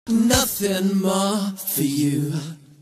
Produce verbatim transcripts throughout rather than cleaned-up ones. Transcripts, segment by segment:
Nothing more for you.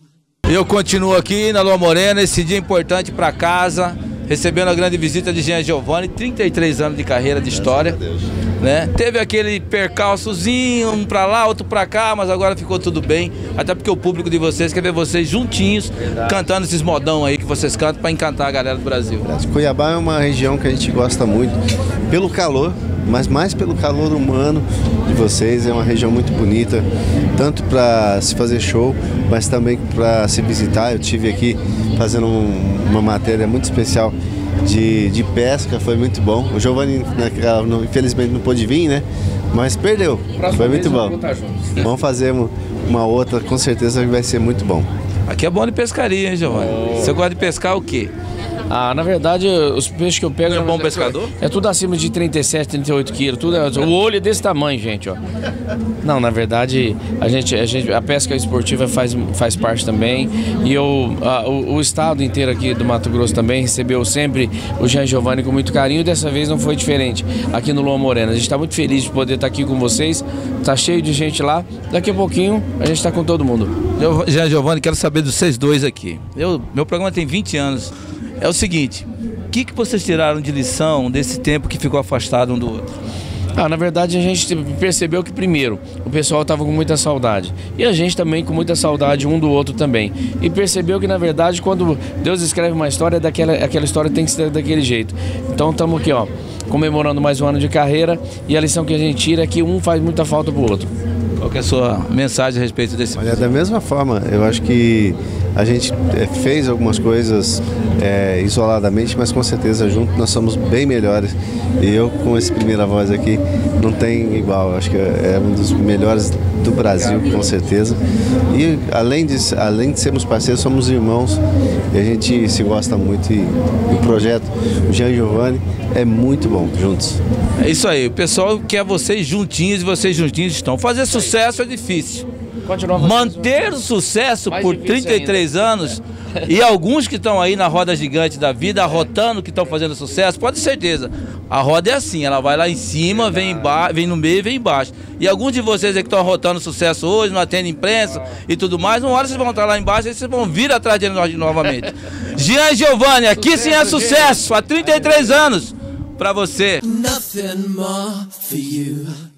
Eu continuo aqui na Lua Morena, esse dia importante para casa, recebendo a grande visita de Jean Giovanni, trinta e três anos de carreira, de história, né? Teve aquele percalçozinho, um para lá, outro para cá, mas agora ficou tudo bem, até porque o público de vocês quer ver vocês juntinhos, verdade, cantando esses modão aí que vocês cantam para encantar a galera do Brasil. Cuiabá é uma região que a gente gosta muito pelo calor, mas mais pelo calor humano de vocês. É uma região muito bonita, tanto para se fazer show, mas também para se visitar. Eu tive aqui fazendo um, uma matéria muito especial de, de pesca, foi muito bom. O Giovanni, infelizmente, não pôde vir, né? Mas perdeu, próxima foi muito bom. Vamos fazer uma outra, com certeza vai ser muito bom. Aqui é bom de pescaria, hein, Giovanni? Oh. Você gosta de pescar o quê? Ah, na verdade, os peixes que eu pego... Você é bom pescador? É, é tudo acima de trinta e sete, trinta e oito quilos. Tudo é, o olho é desse tamanho, gente, ó. Não, na verdade, a, gente, a, gente, a pesca esportiva faz, faz parte também. E eu, a, o, o estado inteiro aqui do Mato Grosso também recebeu sempre o Jean Giovanni com muito carinho. E dessa vez não foi diferente aqui no Lua Morena. A gente está muito feliz de poder estar aqui com vocês. Tá cheio de gente lá. Daqui a pouquinho a gente está com todo mundo. Eu, Jean Giovanni, quero saber dos vocês dois aqui. Eu, meu programa tem vinte anos. É o seguinte, o que, que vocês tiraram de lição desse tempo que ficou afastado um do outro? Ah, na verdade a gente percebeu que primeiro o pessoal estava com muita saudade e a gente também com muita saudade um do outro também, e percebeu que na verdade quando Deus escreve uma história, daquela, aquela história tem que ser daquele jeito. Então estamos aqui, ó, comemorando mais um ano de carreira, e a lição que a gente tira é que um faz muita falta pro outro. Qual que é a sua mensagem a respeito desse? Olha, da mesma forma, eu acho que a gente é, fez algumas coisas é, isoladamente, mas com certeza junto nós somos bem melhores. E eu com esse Primeira Voz aqui não tem igual, acho que é um dos melhores do Brasil, com certeza. E além de, além de sermos parceiros, somos irmãos e a gente se gosta muito. E o projeto, o Jean Giovanni, é muito bom juntos. É isso aí, o pessoal quer vocês juntinhos e vocês juntinhos estão. Fazer sucesso é difícil. Manter o sucesso por trinta e três anos, e alguns que estão aí na roda gigante da vida, arrotando que estão fazendo sucesso, pode ter certeza. A roda é assim, ela vai lá em cima, vem, embaixo, vem no meio e vem embaixo. E alguns de vocês aí que estão arrotando sucesso hoje, não atendem imprensa e tudo mais, uma hora vocês vão estar lá embaixo e vocês vão vir atrás de nós novamente. Jean Giovanni, aqui sim é sucesso, há trinta e três anos, pra você. Nothing more for you.